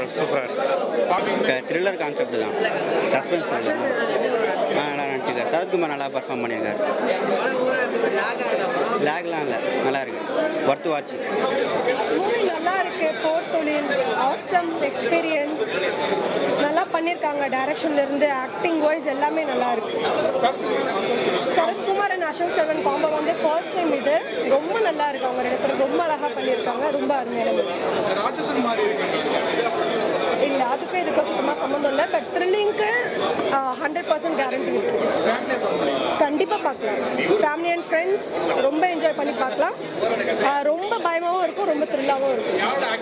சூப்பராக இருக்கு. Thriller concept தான், சஸ்பென்ஸ் நல்லா நினச்சிருக்காரு. சரத்குமார் நல்லா பர்ஃபார்ம் பண்ணியிருக்காரு. லேக்லாம் இல்லை, நல்லா இருக்கு, ஒர்த் வாட்ச். மூவி நல்லா இருக்கு. போர் தொழில் ஆசம் எக்ஸ்பீரியன்ஸ் நல்லா பண்ணியிருக்காங்க. டைரக்ஷன்லேருந்து ஆக்டிங் வாய்ஸ் எல்லாமே நல்லா இருக்கு. சரத்குமார் அண்ட் அசோக் செல்வன் காம்போ வந்து ஃபர்ஸ்ட் டைம் இது ரொம்ப நல்லா இருக்கு. அவங்க ரெண்டு பேரும் ரொம்ப அழகாக பண்ணியிருக்காங்க. ரொம்ப அருமையானது. இல்லை, அதுக்கும் இதுக்கும் சுத்தமாக சம்மந்தம் இல்லை. பட் த்ரில்லிங்க்கு 100% கேரண்டி இருக்கு. கண்டிப்பாக பார்க்கலாம். ஃபேமிலி அண்ட் ஃப்ரெண்ட்ஸ் ரொம்ப என்ஜாய் பண்ணி பார்க்கலாம். ரொம்ப பயமாகவும் இருக்கும், ரொம்ப த்ரில்லாகவும் இருக்கும்.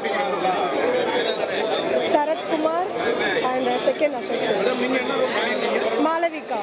Sarathkumar and second Ashok Selvan, Malavika.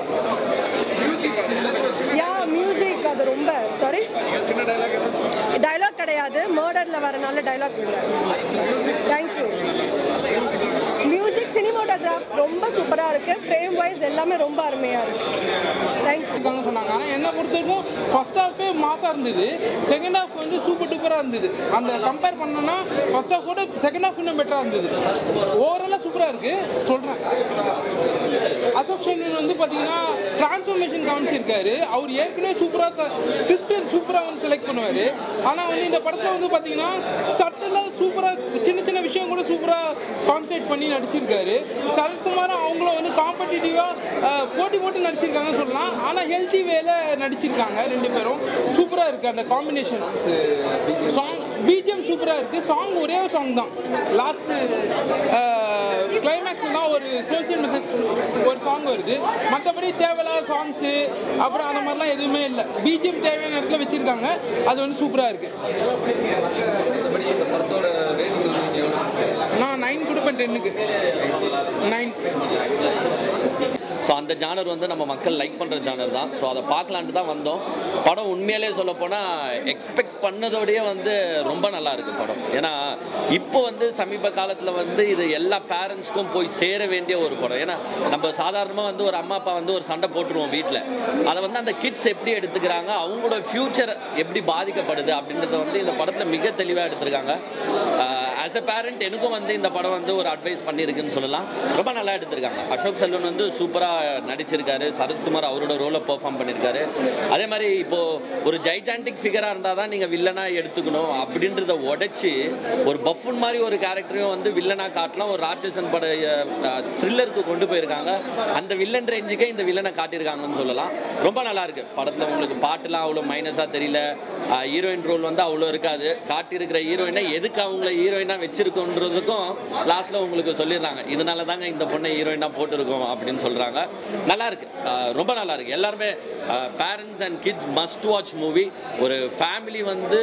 Yeah music அது ரொம்ப சாரி டைலாக் கிடையாது, மர்டரில் வரனால டைலாக் இல்லை. தேங்க்யூ. மியூசிக் சினிமாட்டோகிராஃப் ரொம்ப சூப்பராக இருக்குது. ஃப்ரேம் வைஸ் எல்லாமே ரொம்ப அருமையாக இருக்குது. தேங்க்யூ சொன்னாங்க. ஆனால் என்ன பொறுத்த வரைக்கும் ஃபர்ஸ்ட் ஹாஃபே மாசாக இருந்தது, செகண்ட் ஹாஃப் வந்து சூப்பர் டூப்பராக இருந்தது. அந்த கம்பேர் பண்ணோன்னா ஃபர்ஸ்ட் ஹாஃபோட செகண்ட் ஹாஃப் இன்னும் பெட்டராக இருந்தது. ஓவராலாக சூப்பராக இருக்குது சொல்கிறேன். அசோக் செல்வன் வந்து பார்த்தீங்கன்னா டிரான்ஸ்ஃபர்மேஷன் காமிச்சிருக்காரு. அவர் ஏற்கனவே சூப்பராக ஸ்கிரிப்ட் சூப்பராக வந்து செலக்ட் பண்ணுவார். ஆனால் வந்து இந்த படத்தில் வந்து பார்த்தீங்கன்னா சட்டெல்லாம் சூப்பராக சின்ன சின்ன விஷயம் கூட சூப்பராக கான்சன்ட்ரேட் பண்ணி நடிச்சிருக்காரு. சரத்குமாரும் அவங்களும் வந்து காம்படிட்டிவாக போட்டி போட்டு நடிச்சிருக்காங்கன்னு சொல்லலாம். ஆனால் ஹெல்த்தி வேல நடிச்சிருக்காங்க ரெண்டு பேரும். சூப்பராக இருக்குது அந்த காம்பினேஷன். சாங் பிஜிஎம் சூப்பராக இருக்குது. சாங் ஒரே ஒரு சாங் தான், லாஸ்ட் கிளைமேக்ஸ் தான் ஒரு சோசியல் மெசேஜ் ஒரு சாங் வருது. மற்றபடி தேவையில்லாத சாங்ஸு அப்புறம் அந்த மாதிரிலாம் எதுவுமே இல்லை. பிஜிஎம் தேவையான இடத்துல வச்சுருக்காங்க. அது வந்து சூப்பராக இருக்குது. நான் 9 கொடுப்பேன் 10க்கு 9. ஸோ அந்த ஜானர் வந்து நம்ம மக்கள் லைக் பண்ணுற ஜானர் தான். ஸோ அதை பார்க்கலான்ட்டு தான் வந்தோம். படம் உண்மையிலே சொல்ல போனால் எக்ஸ்பெக்ட் பண்ணதோடையே வந்து ரொம்ப நல்லா இருக்குது படம். ஏன்னா இப்போ வந்து சமீப காலத்தில் வந்து இது எல்லா பேரண்ட்ஸ்க்கும் போய் சேர வேண்டிய ஒரு படம். ஏன்னா நம்ம சாதாரணமாக வந்து ஒரு அம்மா அப்பா வந்து ஒரு சண்டை போட்டுருவோம் வீட்டில். அதை வந்து அந்த கிட்ஸ் எப்படி எடுத்துக்கிறாங்க, அவங்களோட ஃப்யூச்சர் எப்படி பாதிக்கப்படுது அப்படின்றத வந்து இந்த படத்தில் மிக தெளிவாக எடுத்திருக்காங்க. ஆஸ் எ பேரண்ட் எனக்கும் வந்து இந்த படம் வந்து ஒரு அட்வைஸ் பண்ணியிருக்குன்னு சொல்லலாம். ரொம்ப நல்லா எடுத்திருக்காங்க. அசோக் செல்வன் வந்து சூப்பராக நடிச்சிருக்காரு. சரத்குமார் அவரோட ரோலை பெர்ஃபார்ம் பண்ணியிருக்காரு. அதே மாதிரி இப்போது ஒரு ஜைஜாண்டிக் ஃபிகராக இருந்தால் தான் நீங்கள் வில்லனாக எடுத்துக்கணும் அப்படின்றத உடைச்சி ஒரு பஃபுன் மாதிரி ஒரு கேரக்டரையும் வந்து வில்லனாக காட்டலாம். ஒரு ராட்சசன் பட த்ரில்லருக்கு கொண்டு போயிருக்காங்க. அந்த வில்லன் ரேஞ்சுக்கே இந்த வில்லனை காட்டியிருக்காங்கன்னு சொல்லலாம். ரொம்ப நல்லா இருக்குது படத்தில். உங்களுக்கு பாட்டுலாம் அவ்வளோ மைனஸாக தெரியல. ஹீரோயின் ரோல் வந்து அவ்வளோ இருக்காது. காட்டியிருக்கிற ஹீரோயினை எதுக்கு அவங்கள ஹீரோயினாக வச்சிருக்கோன்றதுக்கும் லாஸ்ட்டில் உங்களுக்கு சொல்லிடுறாங்க. இதனால தாங்க இந்த பொண்ணை ஹீரோயினாக போட்டிருக்கோம் அப்படின்னு சொல்கிறாங்க. நல்லா இருக்கு, ரொம்ப நல்லா இருக்கு. எல்லாருமே parents and kids must watch movie. ஒரு ஃபேமிலி வந்து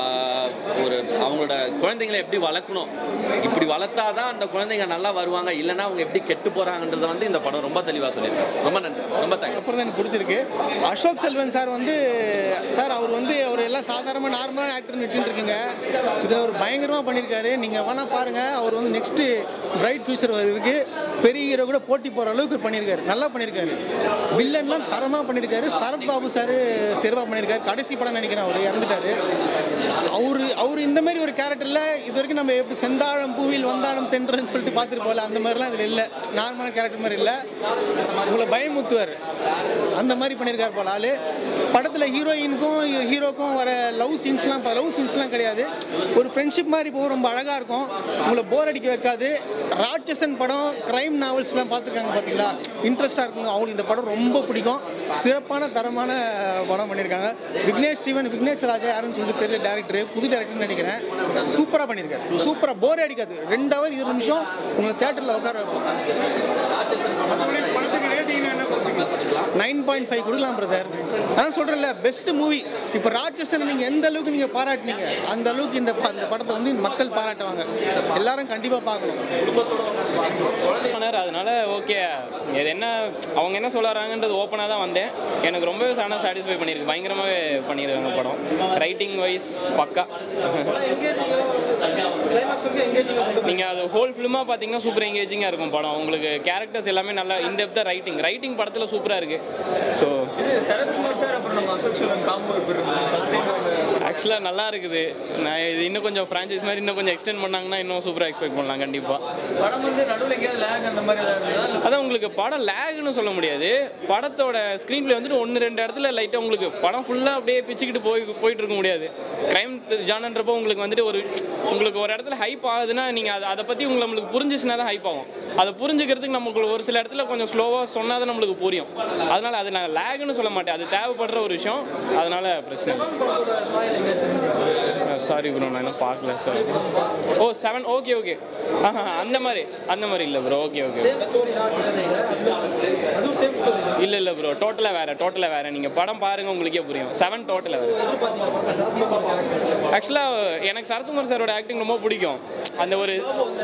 ஒரு அவங்களோட குழந்தைங்களை எப்படி வளர்க்கணும், இப்படி வளர்த்தாதான் அந்த குழந்தைங்க நல்லா வருவாங்க, இல்லைன்னா அவங்க எப்படி கெட்டு போகிறாங்கன்றதை வந்து இந்த படம் ரொம்ப தெளிவாக சொல்லியிருக்காங்க. ரொம்ப நன்றி, ரொம்ப தேங்க்ஸ். அப்புறம் தான் எனக்கு பிடிச்சிருக்கு. அசோக் செல்வன் சார் வந்து அவர் வந்து அவர் எல்லாம் சாதாரணமாக நார்மலான ஆக்டர்னு வச்சுட்டு இருக்கீங்க. இதில் அவர் பயங்கரமாக பண்ணியிருக்காரு. நீங்கள் வேணால் பாருங்கள். அவர் வந்து நெக்ஸ்ட்டு பிரைட் ஃபியூச்சர் இருக்கு. பெரிய ஹீரோ கூட போட்டி போகிற அளவுக்கு பண்ணியிருக்காரு. நல்லா பண்ணியிருக்காரு. வில்லன்லாம் தரமாக பண்ணியிருக்காரு. சரத் பாபு சார் சிறப்பாக பண்ணியிருக்காரு. கடைசி படம் நினைக்கிறேன் அவர் இறந்துட்டார். அவர் இந்த மாதிரி ஒரு கேரக்டரில் இது வரைக்கும் நம்ம எப்படி செந்தாழம் பூவில் வந்தாழம் தென்றன்னு சொல்லிட்டு பார்த்துட்டு போகல, அந்த மாதிரிலாம் இதில் இல்லை. நார்மலான கேரக்டர் மாதிரி இல்லை. உங்களை பயமுத்துவார் அந்த மாதிரி பண்ணியிருக்காரு போல ஆள். படத்தில் ஹீரோயினுக்கும் ஹீரோக்கும் வர லவ் சீன்ஸ்லாம் கிடையாது. ஒரு ஃப்ரெண்ட்ஷிப் மாதிரி போகும். ரொம்ப அழகாக இருக்கும். உங்களை போர் அடிக்க வைக்காது. ராட்சசன் படம், கிரைம் நாவல்ஸ்லாம் பார்த்துருக்காங்க பார்த்தீங்களா, இன்ட்ரெஸ்ட்டாக இருக்குங்க. அவங்களுக்கு இந்த படம் ரொம்ப பிடிக்கும். சிறப்பான தரமான படம் பண்ணியிருக்காங்க. விக்னேஷ் ராஜா யாருன்னு சொல்லிட்டு தெரியல, டேரக்டர், புது டேரக்டர்னு நினைக்கிறேன். சூப்பராக பண்ணியிருக்காரு. சூப்பராக போரே அடிக்காது. 2 ஹவர் 20 நிமிஷம் உங்களை தேட்டரில் உட்கார வைப்போம். 9.5 கொடுக்கலாம் பிரதர். நான் சொல்கிறேன்ல, பெஸ்ட் மூவி. இப்போ ராட்சசன் நீங்கள் எந்த அளவுக்கு நீங்கள் பாராட்டினீங்க, அந்த அளவுக்கு இந்த படத்தை வந்து மக்கள் பாராட்டுவாங்க. எல்லாரும் கண்டிப்பாக பார்க்கணும். அதனால ஓகே, இது என்ன அவங்க என்ன சொல்கிறாங்கன்றது ஓப்பனாக தான் வந்தேன். எனக்கு ரொம்பவே சாட்டிஸ்ஃபை பண்ணியிருக்கு. பயங்கரமாகவே பண்ணியிருக்காங்க படம். ரைட்டிங் வைஸ் பக்கா. நீங்கள் அது ஹோல் ஃபிலிமாக பார்த்தீங்கன்னா சூப்பர் எங்கேஜிங்காக இருக்கும் படம். உங்களுக்கு கேரக்டர்ஸ் எல்லாமே நல்லா இன்டெப்த்தாக ரைட்டிங் படத்தில் சூப்பராக இருக்குது. ஸோ சரத்குமார் சார் அப்புறம் நம்ம Ashok Selvan combo first time ஆக்சுவலாக நல்லா இருக்குது. நான் இது இன்னும் கொஞ்சம் ஃப்ரான்ச்சைஸ் மாதிரி இன்னும் கொஞ்சம் எக்ஸ்டெண்ட் பண்ணாங்கன்னா இன்னும் சூப்பராக எக்ஸ்பெக்ட் பண்ணலாம் கண்டிப்பாக. படம் வந்து நடுவில் எங்கேயாவது லேக் அந்த மாதிரி ஏதாவது இருந்ததா? அதான் உங்களுக்கு படம் லேக்னு சொல்ல முடியாது. படத்தோட ஸ்க்ரீன் பிளே வந்துட்டு 1-2 இடத்துல லைட்டாக உங்களுக்கு படம் ஃபுல்லாக அப்படியே பிச்சுக்கிட்டு போயிட்டு இருக்க முடியாது. க்ரைம் ஜானன்றப்போ உங்களுக்கு வந்துட்டு உங்களுக்கு ஒரு இடத்துல ஹைப் ஆகுதுன்னா நீங்கள் அதை பற்றி நம்மளுக்கு புரிஞ்சிச்சுன்னா தான் ஹைப் ஆகும். அதை புரிஞ்சுக்கிறதுக்கு நமக்கு ஒரு சில இடத்துல கொஞ்சம் ஸ்லோவாக சொன்னால் தான் நம்மளுக்கு புரியும். அதனால் அது நான் லேக்னு சொல்ல மாட்டேன், அது தேவைப்படுற ஒரு விஷயம். அதனால் பிரச்சனை இல்லை. சாரி ப்ரோ, நான் இன்னும் பார்க்கல சார். ஓ 7 ஓகே அந்த மாதிரி இல்லை ப்ரோ. ஓகே இல்லை ப்ரோ, டோட்டலாக வேறு. நீங்கள் படம் பாருங்கள் உங்களுக்கே புரியும். 7 டோட்டலாக வேறு. ஆக்சுவலாக எனக்கு சரத்குமார் சாரோட ஆக்டிங் ரொம்ப பிடிக்கும். அந்த ஒரு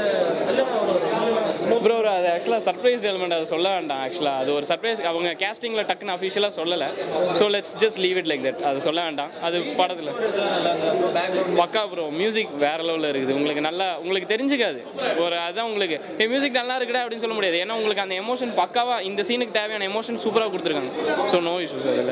ப்ரோ அது ஆக்சுவலாக சர்ப்ரைஸ் எலிமெண்ட், அதை சொல்ல வேண்டாம். ஆக்சுவலாக அது ஒரு சர்ப்ரைஸ். அவங்க கேஸ்டிங்கில் டக்குன்னு அஃபிஷியலாக சொல்லலை. So let's just leave it like that. அது சொல்ல வேண்டாம். அது படத்தில் பக்கா ப்ரோ. மியூசிக் வேற லெவலில் இருக்குது. உங்களுக்கு தெரிஞ்சுக்காது அதான் உங்களுக்கு மியூசிக் நல்லா இருக்குடா அப்படின்னு சொல்ல முடியாது. ஏன்னா உங்களுக்கு அந்த எமோஷன் பக்காவாக இந்த சீனுக்கு தேவையான எமோஷன் சூப்பராக கொடுத்துருக்காங்க. ஸோ நோ இஷ்யூஸ் அதில்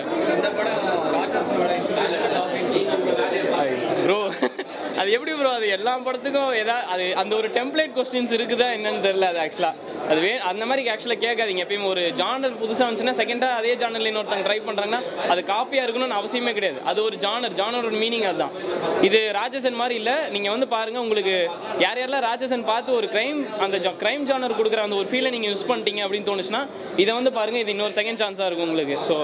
ப்ரோ. அது எப்படி ப்ரோ, அது எல்லா படத்துக்கும் அது அந்த ஒரு டெம்ப்ளேட் கொஸ்டின்ஸ் இருக்குதா என்னன்னு தெரியல. அது ஆக்சுவலாக அந்த மாதிரி ஆக்சுவலாக கேட்காதீங்க. எப்பயும் ஒரு ஜானர் புதுசாக வந்துச்சுன்னா செகண்டாக அதே ஜானரில் இன்னொருத்தங்க ட்ரை பண்ணுறாங்கன்னா அது காப்பியாக இருக்கணும்னு அவசியமே கிடையாது. அது ஒரு ஜானரோட மீனிங் அதுதான். இது ராட்சசன் மாதிரி இல்லை. நீங்கள் வந்து பாருங்கள், உங்களுக்கு யாரெல்லாம் ராட்சசன் பார்த்து ஒரு க்ரைம் ஜானர் கொடுக்குற அந்த ஒரு ஃபீலை நீங்கள் யூஸ் பண்ணிட்டீங்க அப்படின்னு தோணுச்சுன்னா இதை வந்து பாருங்கள். இது இன்னொரு செகண்ட் சான்ஸாக இருக்கும் உங்களுக்கு. ஸோ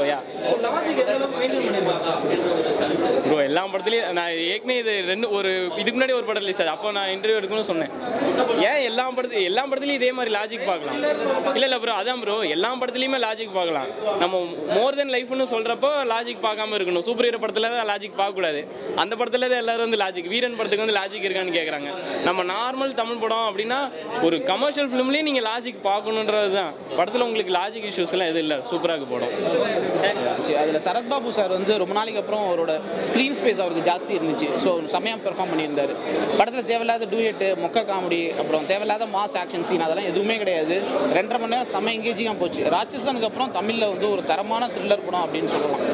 ப்ரோ எல்லா படத்துலையும் நான் ஏற்கனவே இதுக்கு முன்னாடி ஒரு படம் ரிலீஸ் ஆகுது. அப்போ நான் இன்டர்வியூ எடுக்கணும்னு சொன்னேன். ஏன் எல்லா படத்துலையும் இதே மாதிரி லாஜிக் பார்க்கலாம்? இல்லை ப்ரோ, அதான் ப்ரோ, எல்லா படத்துலையுமே லாஜிக் பார்க்கலாம். நம்ம மோர் தென் லைஃப்னு சொல்கிறப்போ லாஜிக் பார்க்காம இருக்கணும். சூப்பர் ஹீரோ படத்தில் தான் லாஜிக் பார்க்கக்கூடாது. அந்த படத்தில் தான் எல்லாரும் வந்து லாஜிக், வீரன் படத்துக்கு வந்து லாஜிக் இருக்கான்னு கேட்குறாங்க. நம்ம நார்மல் தமிழ் படம் அப்படின்னா ஒரு கமர்ஷியல் ஃபிலிம்லேயும் நீங்கள் லாஜிக் பார்க்கணுன்றது தான். படத்தில் உங்களுக்கு லாஜிக் இஷ்யூஸ்லாம் எதுவும் இல்லை. சூப்பராக படம். அதில் சரத்பாபு சார் வந்து ரொம்ப நாளைக்கு அப்புறம் அவரோட ஸ்க்ரீன் ஸ்பேஸ் அவருக்கு ஜாஸ்தி இருந்துச்சு. ஸோ செம்மையாக பெர்ஃபார்ம் பண்ணியிருந்தார். படத்தில் தேவையில்லாத டூயட்டு, மொக்க காமெடி, அப்புறம் தேவையில்லாத மாஸ் ஆக்ஷன் சீன் அதெல்லாம் எதுவுமே கிடையாது. 2.5 மணி நேரம் செம்ம எங்கேஜிங்காக போச்சு. ராட்சசனுக்கு அப்புறம் தமிழில் வந்து ஒரு தரமான த்ரில்லர் படம் அப்படின்னு சொல்லலாம்.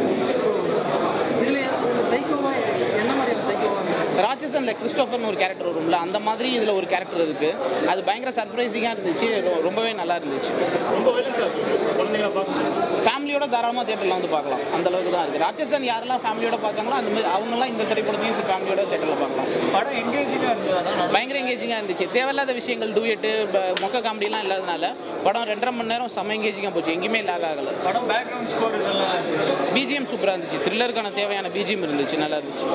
ராட்சசனில் கிறிஸ்டோஃபர்னு ஒரு கேரக்டர் வரும்ல, அந்த மாதிரி இதில் ஒரு கேரக்டர் இருக்குது. அது பயங்கர சர்ப்ரைசிங்காக இருந்துச்சு. ரொம்பவே நல்லா இருந்துச்சு. ஃபேமிலியோட தாராளமாக தியேட்டரில் வந்து பார்க்கலாம். அந்த அளவுக்கு தான் இருக்குது. ராட்சசன் யாரெல்லாம் ஃபேமிலியோட பார்த்தாங்களோ அந்த மாதிரி அவங்கெல்லாம் இந்த திரைப்படத்தையும் இந்த ஃபேமிலியோட தியேட்டரில் பார்க்கலாம். படம் எங்கேஜிங்காக இருந்தது, பயங்கர எங்கேஜிங்காக இருந்துச்சு. தேவையில்லாத விஷயங்கள் டூயட்டு மொக்க காமெடிலாம் இல்லாதனால படம் 2.5 மணி நேரம் செம்ம எங்கேஜிங்காக போச்சு. எங்கேயுமே லாக் ஆகலை. படம் பேக்ரவுண்ட் ஸ்கோர் இதெல்லாம் பிஜிஎம் சூப்பராக இருந்துச்சு. த்ரில்லருக்கான தேவையான பிஜிஎம் இருந்துச்சு. நல்லா இருந்துச்சு.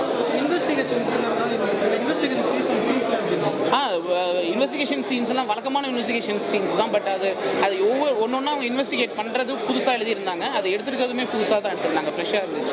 இன்வெஸ்டிகேஷன் சீன்ஸ்லாம் வழக்கமான இன்வெஸ்டிகேஷன் சீன்ஸ் தான். பட் அது ஒவ்வொன்றா அவங்க இன்வெஸ்டிகேட் பண்ணுறது புதுசாக எழுதியிருந்தாங்க. அதை எடுத்துருக்கிறதுமே புதுசாக தான் எடுத்துருந்தாங்க. ஃப்ரெஷ்ஷாக இருந்துச்சு.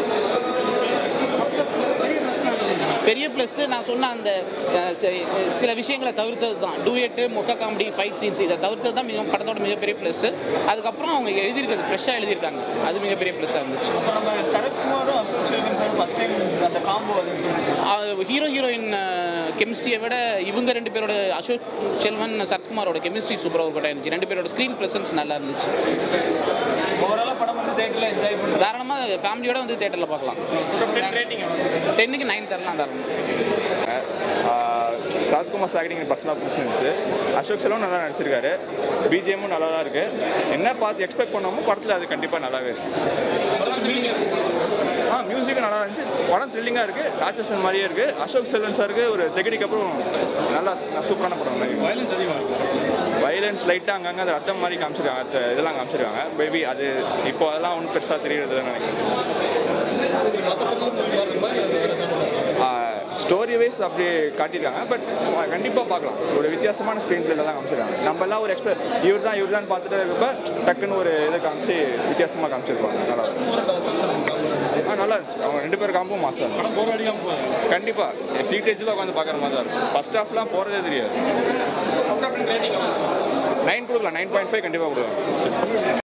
பெரிய ப்ளஸ் நான் சொன்ன அந்த சில விஷயங்களை தவிர்த்தது தான். டூயட்டு, மொக்க காமெடி, ஃபைட் சீன்ஸ் இதை தவிர்த்தது தான் படத்தோட மிகப்பெரிய ப்ளஸ். அதுக்கப்புறம் அவங்க எழுதியிருக்காங்க, ஃப்ரெஷ்ஷாக எழுதியிருக்காங்க. அது மிகப்பெரிய ப்ளஸ்ஸாக இருந்துச்சு. நம்ம சரத்குமாரும் Ashok Selvan sir first time அந்த காம்போ ஹீரோ ஹீரோயின் கெமிஸ்ட்ரியை விட இவங்க 2 பேரோட அசோக் செல்வன் சரத்குமாரோட கெமிஸ்ட்ரி சூப்பராக ஒர்க் அவுட் ஆயிருந்துச்சு. 2 பேரோட ஸ்க்ரீன் ப்ரெசன்ஸ் நல்லா இருந்துச்சு. ஓவராலாக படம் வந்து தேட்டரில் என்ஜாய் பண்ணி தாராளமாக ஃபேமிலியோட வந்து தேட்டரில் பார்க்கலாம். 10க்கு 9 தரலாம் தாராளமாக. சரத்குமார் ஆக்டிங் பர்சனலாக பிடிச்சிருந்துச்சு. அசோக் செல்வன் நல்லா நடிச்சிருக்காரு. பிஜிஎம்மும் நல்லா தான் இருக்குது. என்ன பார்த்து எக்ஸ்பெக்ட் பண்ணாமோ படத்தில் அது கண்டிப்பாக நல்லாவே இருக்குது. மியூசிக்கும் நல்லா இருந்துச்சு. படம் த்ரில்லிங்காக இருக்குது. ராட்சசன் மாதிரியே இருக்குது. அசோக் செல்வன் சாருக்கு ஒரு தெகடிக்கு அப்புறம் நல்லா சூப்பரான படம். வயலன்ஸ் அதிகமாக இருக்குது. வயலன்ஸ் லைட்டாக அங்கங்கே அது ரத்தம் மாதிரி காமிச்சிருக்காங்க. இதெல்லாம் காமிச்சிருக்காங்க. பேபி அது இப்போ அதெல்லாம் ஒன்றும் பெருசாக தெரியுறதுன்னு நினைக்கிறேன். ஸ்டோரி வைஸ் அப்படி காட்டியிருக்காங்க. பட் கண்டிப்பாக பார்க்கலாம். ஒரு வித்தியாசமான ஸ்க்ரீன் பிளேல தான் காமிச்சிருக்காங்க. நம்ம எல்லாம் ஒரு இவர் தான் பார்த்துட்டு இருக்கப்ப டக்குன்னு ஒரு இதை காமிச்சு வித்தியாசமாக காமிச்சிருப்பாங்க. நல்லா இருந்துச்சு. அவங்க 2 பேர் காம்போ மாசம் கண்டிப்பாக சீட்டேஜில் உட்காந்து பார்க்குற மாதிரி தான் இருக்கும். ஃபர்ஸ்ட் ஹாஃப்லாம் போகிறதே தெரியாது. 9 கொடுக்கலாம். 9.5 கண்டிப்பாக கொடுக்கலாம்.